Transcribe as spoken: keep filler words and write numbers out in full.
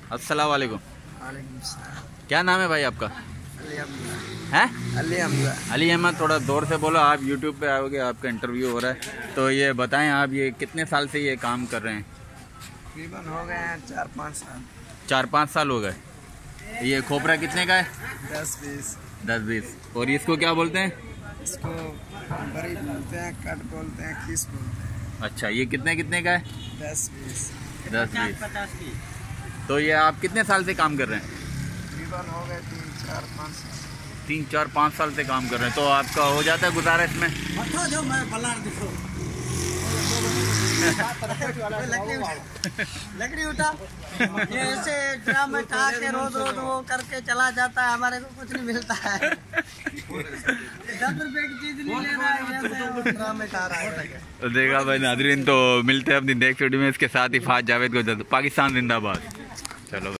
अस्सलाम वालेकुम। वालेकुम सलाम। क्या नाम है भाई आपका? अली अहमद। हैं? अली अहमद। अली अहमद, थोड़ा जोर से बोलो। आप यूट्यूब पे आओगे, आपका इंटरव्यू हो रहा है। तो ये बताएं, आप ये कितने साल से ये काम कर रहे हैं? तकरीबन हो गए हैं चार पाँच साल। चार पाँच साल हो गए। ये खोपरा कितने का है? दस बीस। दस बीस। और इसको क्या बोलते हैं? इसको बड़ी बोलते हैं, कट बोलते हैं, किस बोलते हैं। अच्छा, ये कितने कितने का है? दस बीस। दस बीस। तो ये आप कितने साल से काम कर रहे हैं? तकरीबन हो गए तीन चार पाँच साल। तीन चार पाँच साल से काम कर रहे हैं। तो आपका हो जाता है गुजारा इसमें? लकड़ी उठा ये ऐसे ड्राम में खा के रोज रोज वो करके चला जाता है, हमारे को कुछ नहीं मिलता है। दस रुपए की चीज नहीं ले रहा है, ड्राम में खा रहा है। तो देखा भाई नाज़रीन, तो मिलते हैं अपनी नेक्स्ट वीडियो में। इसके साथ ही फाज जावेद को पाकिस्तान जिंदाबाद। चलो।